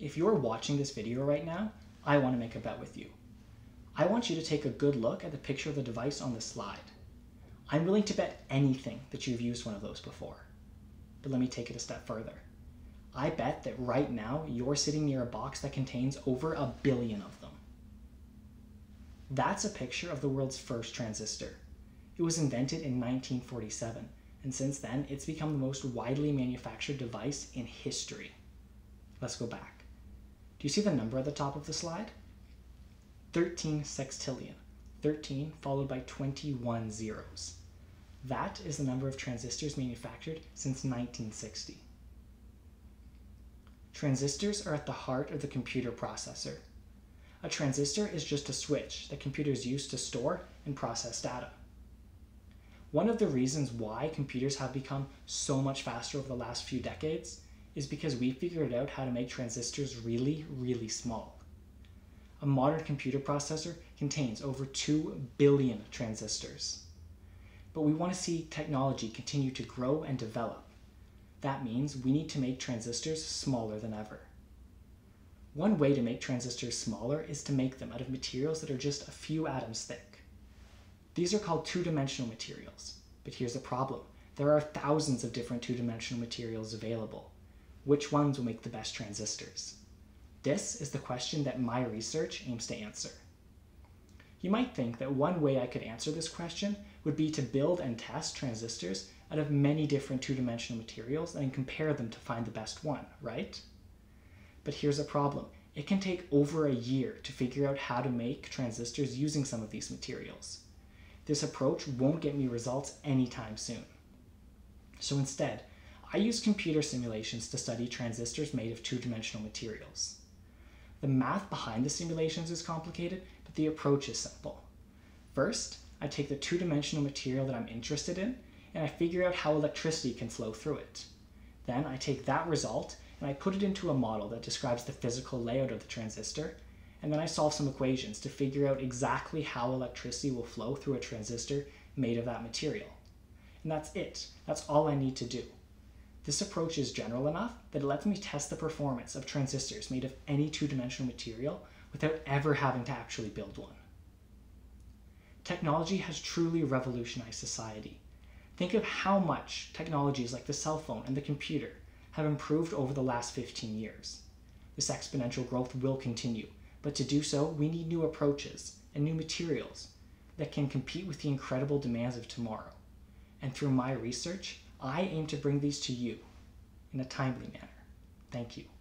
If you're watching this video right now, I want to make a bet with you. I want you to take a good look at the picture of the device on the slide. I'm willing to bet anything that you've used one of those before. But let me take it a step further. I bet that right now you're sitting near a box that contains over 1 billion of them. That's a picture of the world's first transistor. It was invented in 1947, and since then it's become the most widely manufactured device in history. Let's go back. Do you see the number at the top of the slide? 13 sextillion. 13 followed by 21 zeros. That is the number of transistors manufactured since 1960. Transistors are at the heart of the computer processor. A transistor is just a switch that computers use to store and process data. One of the reasons why computers have become so much faster over the last few decades is because we figured out how to make transistors really, really small. A modern computer processor contains over 2 billion transistors. But we want to see technology continue to grow and develop. That means we need to make transistors smaller than ever. One way to make transistors smaller is to make them out of materials that are just a few atoms thick. These are called two-dimensional materials. But here's the problem. There are thousands of different two-dimensional materials available. Which ones will make the best transistors? This is the question that my research aims to answer. You might think that one way I could answer this question would be to build and test transistors out of many different two-dimensional materials and compare them to find the best one, right? But here's a problem. It can take over a year to figure out how to make transistors using some of these materials. This approach won't get me results anytime soon. So instead, I use computer simulations to study transistors made of two-dimensional materials. The math behind the simulations is complicated, but the approach is simple. First, I take the two-dimensional material that I'm interested in, and I figure out how electricity can flow through it. Then I take that result and I put it into a model that describes the physical layout of the transistor, and then I solve some equations to figure out exactly how electricity will flow through a transistor made of that material. And that's it. That's all I need to do. This approach is general enough that it lets me test the performance of transistors made of any two-dimensional material without ever having to actually build one. Technology has truly revolutionized society. Think of how much technologies like the cell phone and the computer have improved over the last 15 years. This exponential growth will continue, but to do so, we need new approaches and new materials that can compete with the incredible demands of tomorrow. And through my research, I aim to bring these to you in a timely manner. Thank you.